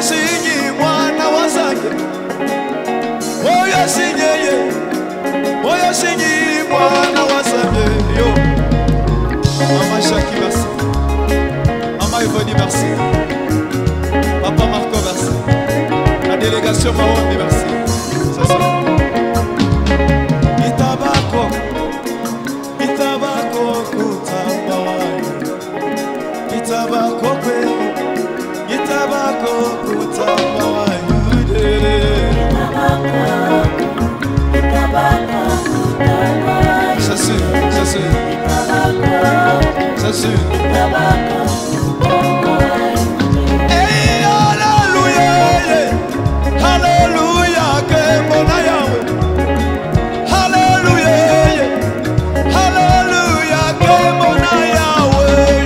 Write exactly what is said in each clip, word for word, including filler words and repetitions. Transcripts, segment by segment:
sinyi mwana wazange Oya sinyeye Oya sinyi mwana wazange Yo Mama Chaki merci Mama Evony merci Papa Marco merci La délégation Mahombi merci C'est ça Itabako Itabako kutabawai Itabako kwe Itabako kutabawai C'est sûr, c'est sûr C'est sûr Hey, Alléluia Alléluia que mon Yahweh Alléluia Alléluia que mon Yahweh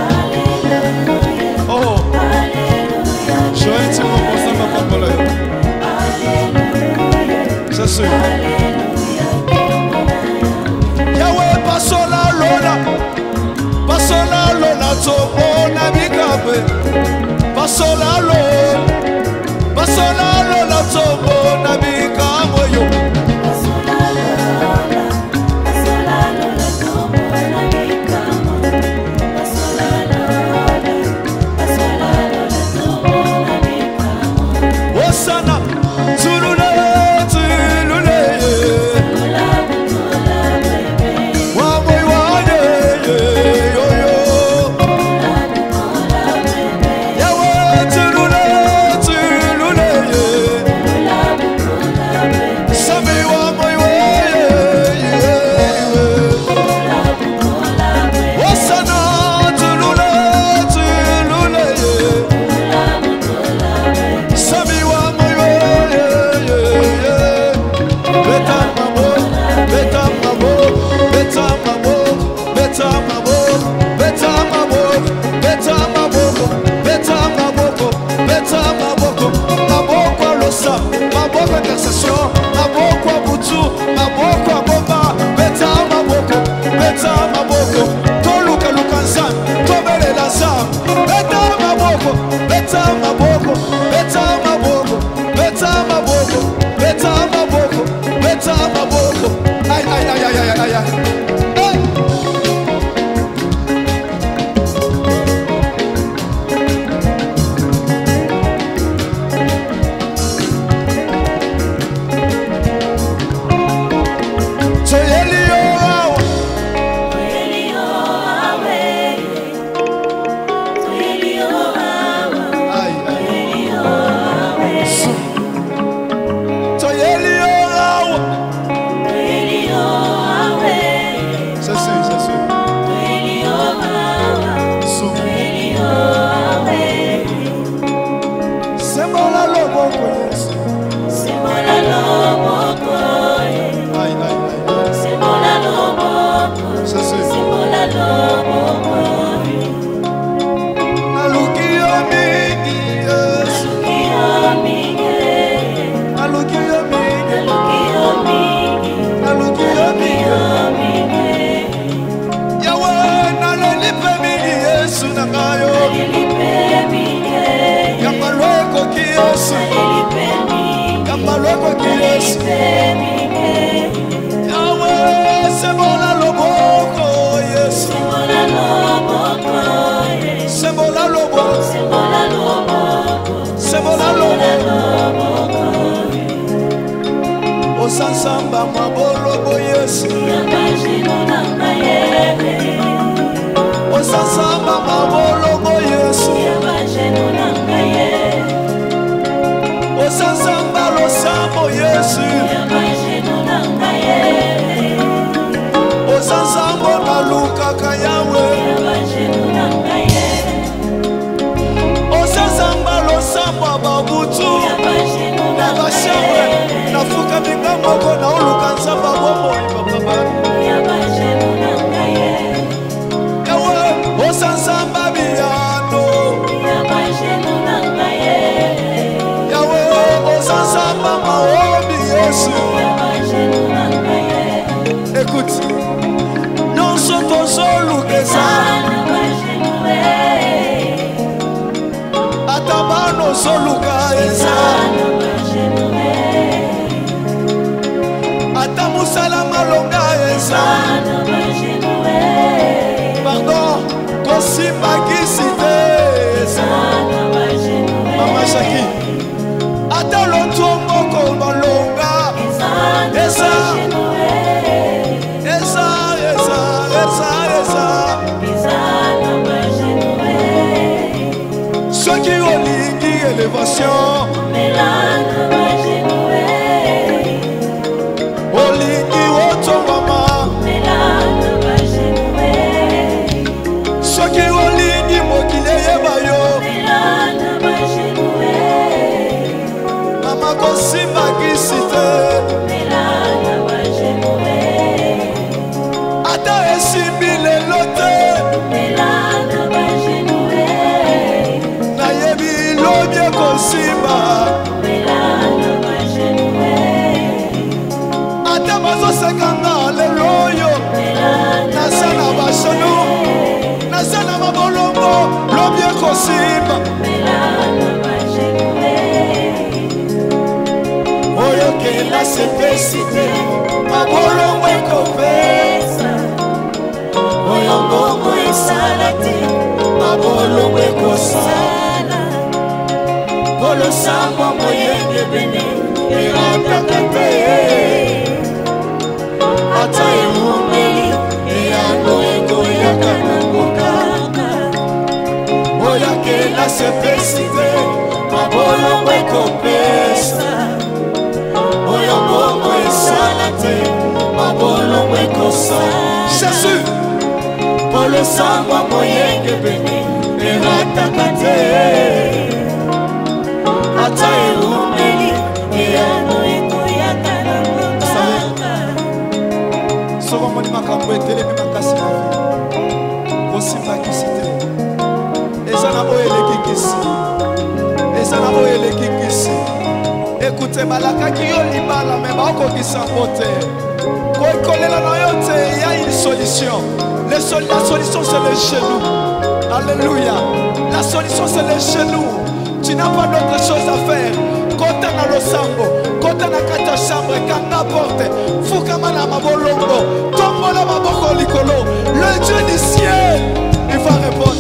Oh Joël Timon pour ça ma parole C'est sûr Yahweh pasola lola Pasola lola tobona bikabe Pasola lola Pasola lola tobona bikabe yo Pasola lola Pasola lola tobona bikabe Pasola lola Pasola lola tobona bikabe Osana Zulule Zulule Maboko intercession, maboko abutu, maboko abomba, beta maboko, beta maboko, toluka lukansan, tobele lazam, beta maboko, beta maboko, beta maboko, beta maboko, beta maboko, beta maboko, ay ay ay ay ay ay ay. Osansamba mabolobo Yesu Osansamba mabolobo Yesu Osansamba losamo Yesu soki olingi élévation olingi otongama soki olingi mokili eyeba yo mama kosimbakisi te ata esimbi lelo te nayebi lobi ekosimba ata bazosekanga lelo oyo naza na bashanu naza na mabolongo lobi ekosimba oyo kela sepesite mabolongo ekopesa oyo mbongo esala te mabolongo ekosala polo sangwa moyenge bene erataka te ata eumeli eyango ekoyaka nango kaka oyo kela sepesite mabolongo ekopesa oyo mbongo esala te mabolongo ekosala Jésus polo sangwa moyenge bene erataka te ata eumeli eyano ekoyaka nango kaka soko moni makambo etelemi makasi na vi kosimbakisi te eza na oyo elekikisi eza na oyo elekikisi ekute balakaki yo libala me baokokisa mpo te koikolela na yo te ya une solution. La solution c'est le genou. Alléluia. La solution c'est le genou. Tu n'as pas d'autre chose à faire. Quand tu as le sambo, quand tu as la chambre, quand tu apportes, Fukama na mabolongo, tombo la maboko likolo. Le Dieu du ciel, il va répondre.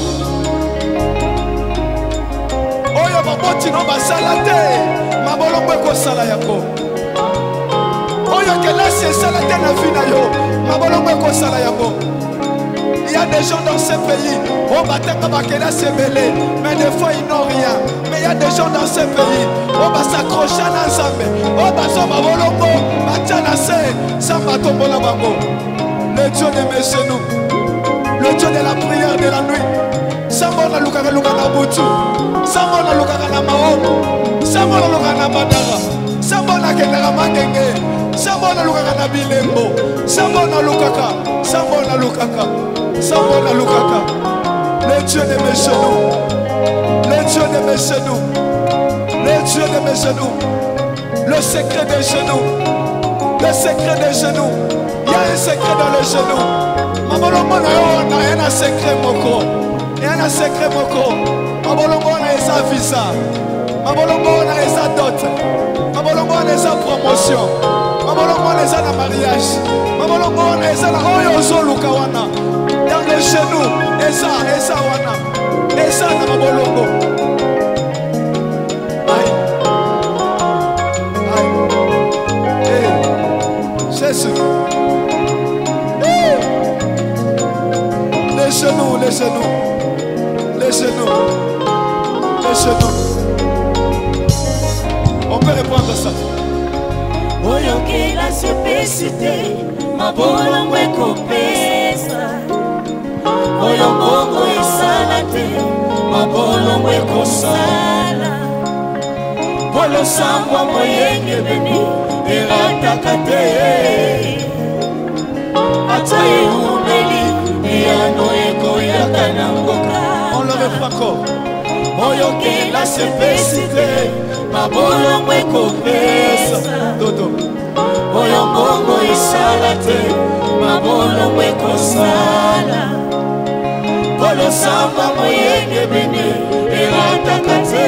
Oyo maboti no basala te, mabolongo eko sala yako. Oyo kelasi esala te na vie na yo, mabolongo eko sala yako. Il y a des gens dans ce pays, on va mais des fois ils n'ont rien. Mais il y a des gens dans ce pays, on va s'accrocher à l'ensemble. On va s'accrocher le Dieu de mes genoux, le Dieu de la prière de la nuit. Samona lukaka lukana butu, Samona lukaka na maomo, Samona lukaka na madara, Samona kendaka mangenge, Samona lukaka na bilembo, Samona lukaka, Samona lukaka. Samona lukaka, le Dieu de mes genoux, le Dieu de mes genoux, le Dieu de mes genoux, le secret des genoux, le secret des genoux. Il y a un secret dans les genoux. Mabolongo na yo na un secret moko, il y a un secret moko. Mabolongo na esa visa, mabolongo na esa dot, mabolongo na esa promotion, mabolongo na esa na mariage, mabolongo na esa na oyo zoluka wana. Dans les genoux, et ça, et ça, wana, et ça, dans ma bolongo. Aïe, aïe, hey, Jésus. Hey. Les genoux, les genoux, les genoux, les genoux. On peut répondre à ça. Oyo que la simplicité, ma bolongo ekopesa. Oyo mbongo esala te, mabolongo ekosala. Polo sangwa moyenge bene, erataka te. Ata eumeli, eyano ekoyaka nango kaka. On le reprend encore. Oyo que la simplicité, mabolongo ekopesa. Dodo. Oyo mbongo esala te, mabolongo ekosala. Polo samba moyenge bene erataka te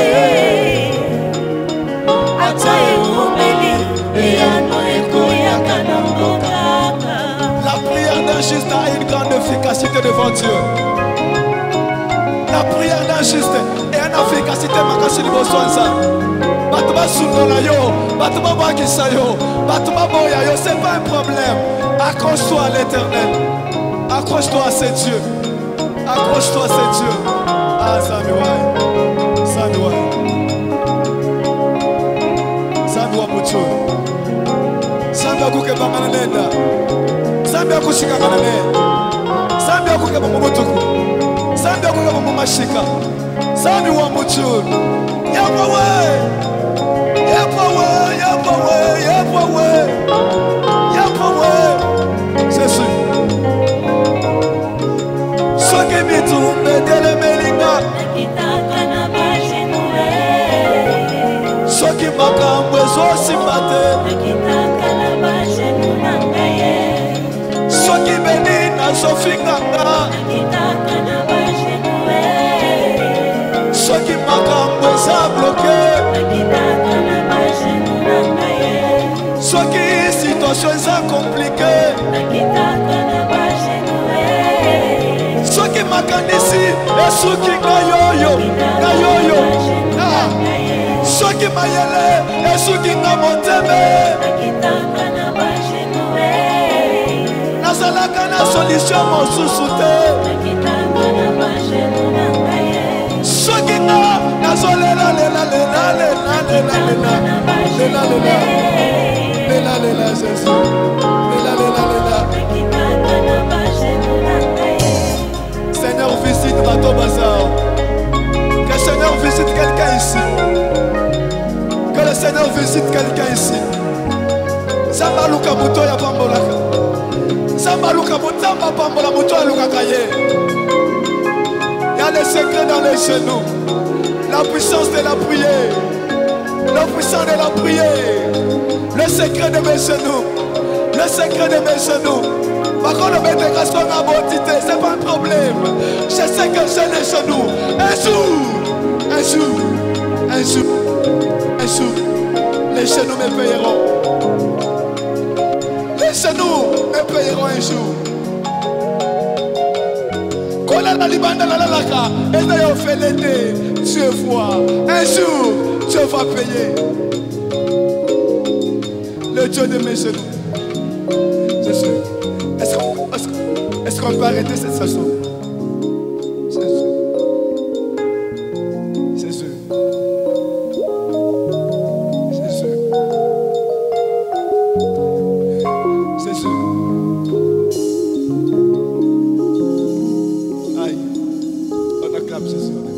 ata eumeli eyano ekoyaka nango kaka. La prière d'un juste a une grande efficacité devant Dieu. La prière d'un juste est une efficacité makasi liboso nza. Bato basundola yo, bato babakisa yo, bato baboya yo, c'est pas un problème. Accroche-toi à l'Éternel. Accroche-toi à ce Dieu. Accroche-toi à ce Dieu. Ah, Samuel. akukebanga na nenda Zambi akushikanga na ne Zambi akukeba mu mutuku Zambi akukeba mu mashika Zambi wa muchuru Yapa we Yapa we Yapa we Yapa we Yapa we C'est sûr Soki bitu mbedele melinga Soki makambo ezosimba Soki beni nazofinganga Soki makambo eza bloke Soki situation eza komplike Soki makanisi esuki ngayoyo Ngayoyo Soki mayele esuki nga moteme Nazalaka na solution mosusu te Soki nga nazolela lela lela lela lela lela Lela lela Lela lela Jésus Lela lela lela Seigneur visite Bateau Bazar Que le Seigneur visite quelqu'un ici Que le Seigneur visite quelqu'un ici Zamba luka muto ya pambolaka Zamba luka mutamba pambola muto ya luka kaye Il y a des secrets dans les genoux La puissance de la prière La puissance de la prière Le secret de mes genoux Le secret de mes genoux Par contre, le mettre grâce à ma beauté, c'est pas un problème. Je sais que j'ai les genoux. Un jour, un jour, un jour, un jour, les genoux me payeront. Les genoux me payeront un jour. Quand la libanda la laka, et d'ailleurs fait l'été, tu vois. Un jour, tu vas payer. Le Dieu de mes genoux. C'est sûr. Est-ce qu'on est est qu'on peut arrêter cette chanson? C'est sûr. C'est sûr. C'est sûr. C'est sûr. Aïe. On acclame Jésus.